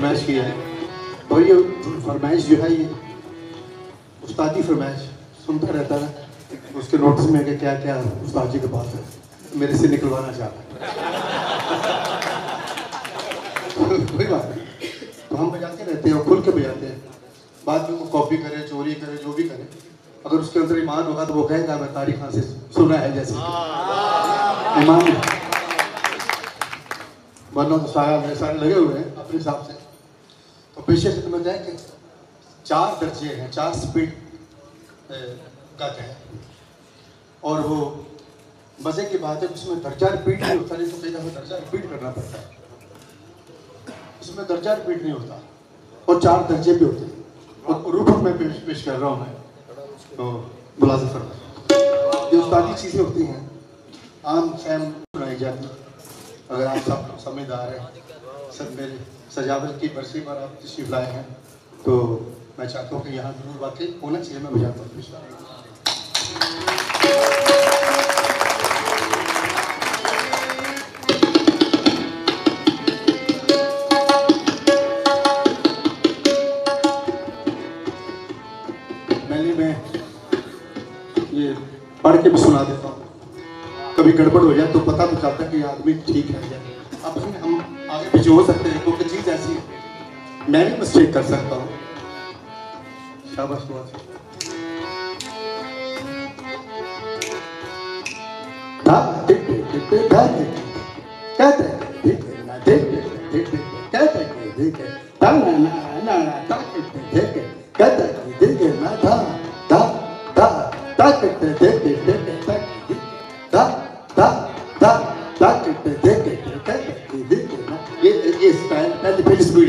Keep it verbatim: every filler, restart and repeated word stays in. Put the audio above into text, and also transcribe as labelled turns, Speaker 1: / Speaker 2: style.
Speaker 1: फरमाइश की है, और ये फरमाइश जो है ये उस्तादी फरमाइश सुनता रहता है, उसके नोटिस में कि क्या क्या उस्ताद जी के पास है, मेरे से निकलवाना चाहता है। कोई बात नहीं, तो हम बजाते रहते हैं और खुल के बजाते हैं। बाद में वो कॉपी करे, चोरी करे, जो भी करे, अगर उसके अंदर ईमान होगा तो वो कहेगा मैं तारीख खां से सुना है जैसे ईमान, वरना तो सारा मेरे सारे लगे हुए हैं अपने हिसाब से। तो पेशे से समझ जाए कि चार दर्जे हैं, चार स्पीड गाते हैं, और वो मज़े की बात है उसमें दर्जा रिपीट नहीं होता, नहीं तो कई दफ़ा दर्जा रिपीट करना पड़ता है, उसमें दर्जा रिपीट नहीं होता, और चार दर्जे भी होते हैं। और रूप में पेश पेश कर रहा हूँ मैं, तो मुलाज़िम फरमाइए, ये उस्तादी चीज़ें होती हैं, आम फैम बनाई जाती। अगर आप सब समझदार हैं, सब मेरे सजावट की बरसी पर आप तशरीफ़ लाए हैं, तो मैं चाहता हूँ कि यहाँ जरूर वाकई होना चाहिए। मैं बजाता हूँ मैंने मैं ये पढ़ के भी सुना देता हूँ, कभी गड़बड़ हो जाए तो पता तो चलता है कि आदमी ठीक है या अब हम आगे पीछे हो सकते हैं, क्योंकि चीज़ ऐसी है, मैं भी मिस्टेक कर सकता हूँ। शाबाश बहुत ये ये स्टाइल पहले पहली स्पीड